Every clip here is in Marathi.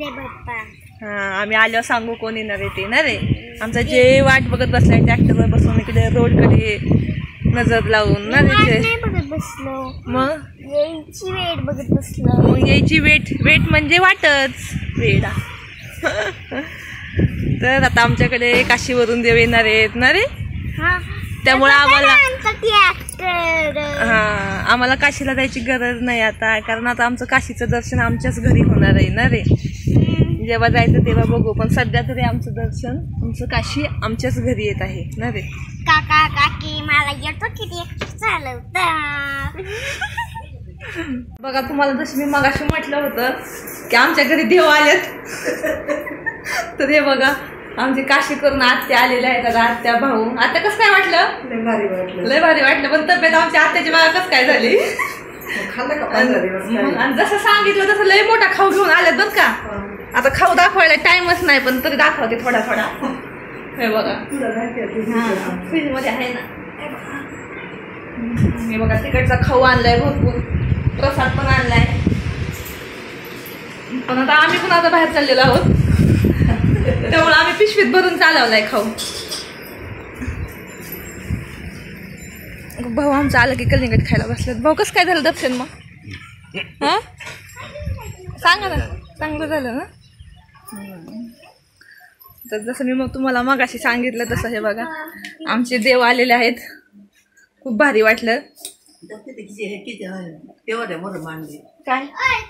हा आम्ही आल्यावर सांगू कोण येणार आहे ते ना रे. आमचा जे वाट बघत बसलाय ट्रॅक्टरवर बसून इकडे रोडकडे नजर लावून ना रे. मग यायची वेट बघत बसलो. मग यायची वेट म्हणजे वाटच वेडा. तर आता आमच्याकडे काशीवरून देव येणार आहेत ना रे. त्यामुळे आम्हाला काशीला जायची गरज नाही आता, कारण आता आमचं काशीचं दर्शन आमच्याच घरी होणार आहे ना रे. जेव्हा जायचं तेव्हा बघू, पण सध्या तरी आमचं दर्शन आमचं काशी आमच्याच घरी येत आहे ना रे. काका काकी मला येतो किती चालवता. बघा तुम्हाला जसं मी मगाशी म्हटलं होतं की आमच्या घरी देव आलेत, तर हे बघा आमची काशी करून आत्या आलेल्या आहेत. आत्या भाऊ. आत्या कसं काय वाटलं? लय भारी वाटलं. पण तब्येत आमच्या आत्याची बघा कसं काय झाली. आणि जसं सांगितलं तसं लय मोठा खाऊ घेऊन आल्यात बरं का. आता खाऊ दाखवायला टाइमच नाही, पण तरी दाखवते थोडा थोडा. हे बघा फ्रीज मध्ये आहे ना. हे बघा तिकडचा खाऊ आणलाय भरपूर, प्रसाद पण आणलाय. पण आता आम्ही पण आता बाहेर चाललेलो आहोत, त्यामुळे आम्ही पिशवीत भरून चालवलाय खाऊ. भाऊ आमचा आला की कलिंगड खायला बसलात. भाऊ कसं काय झालं दर्शन मग? हा सांगा ना. चांगलं झालं ना. तर जसं मी मग तुम्हाला मगाशी सांगितलं तसं हे बघा आमचे देव आलेले आहेत. खूप भारी वाटलं. काय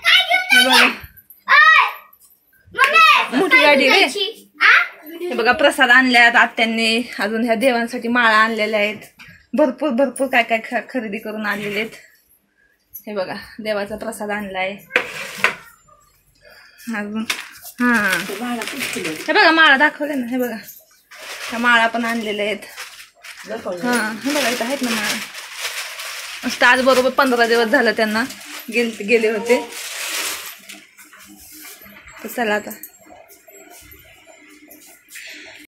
मोठी गाडी रे. हे बघा प्रसाद आणल्यात आत्यांनी. अजून ह्या देवांसाठी माळा आणलेल्या आहेत. भरपूर भरपूर काय काय खरेदी करून आणलेले आहेत. हे बघा देवाचा प्रसाद आणलाय अजून. हा हे बघा माळा दाखवले ना. हे बघा ह्या माळा पण आणलेल्या आहेत. हा हे बघा इथं आहेत ना माळा. मस्त आज बरोबर 15 दिवस झालं त्यांना गेले होते. तर चला आता